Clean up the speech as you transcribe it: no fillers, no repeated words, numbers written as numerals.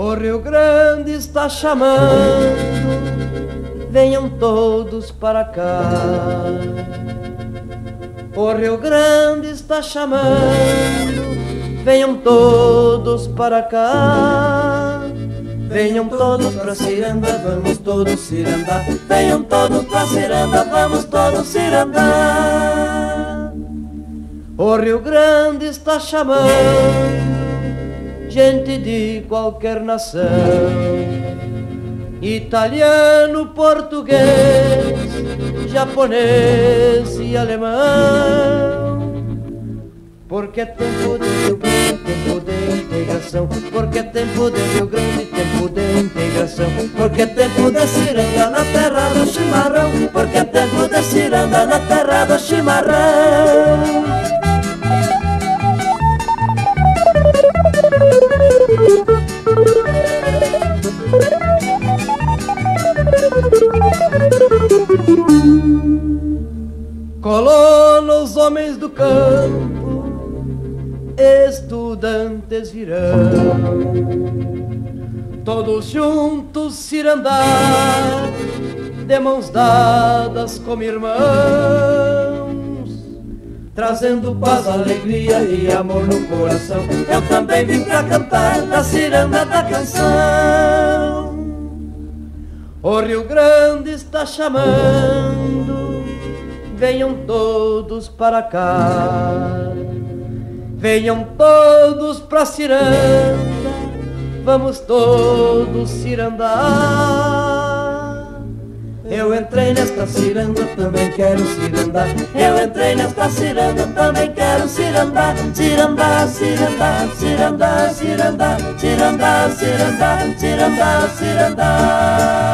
O Rio Grande está chamando, venham todos para cá. O Rio Grande está chamando, venham todos para cá. Venham todos pra Ciranda, vamos todos cirandar. Venham todos pra Ciranda, vamos todos cirandar. O Rio Grande está chamando gente de qualquer nação, italiano, português, japonês e alemão. Porque é tempo de Rio Grande, tempo de integração. Porque é tempo de Rio Grande, tempo de integração. Porque é tempo de ciranda na terra do chimarrão. Porque é tempo de ciranda na terra do chimarrão. Colonos, homens do campo, estudantes virão, todos juntos cirandar, de mãos dadas como irmãos, trazendo paz, alegria e amor no coração. Eu também vim pra cantar a ciranda da canção. O Rio Grande está chamando, venham todos para cá. Venham todos pra ciranda, vamos todos cirandar. Eu entrei nesta ciranda, também quero cirandar. Eu entrei nesta ciranda, também quero cirandar. Cirandar, cirandar, cirandar, cirandar, cirandar, cirandar, cirandar, cirandar.